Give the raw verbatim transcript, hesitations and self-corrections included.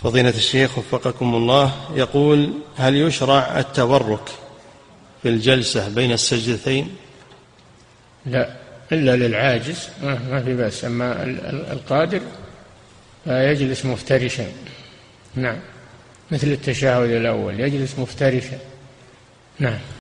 فضيلة الشيخ وفقكم الله، يقول: هل يشرع التورك في الجلسة بين السجدتين؟ لا، إلا للعاجز ما في بأس، أما القادر فيجلس مفترشا. نعم، مثل التشهد الأول يجلس مفترشا. نعم.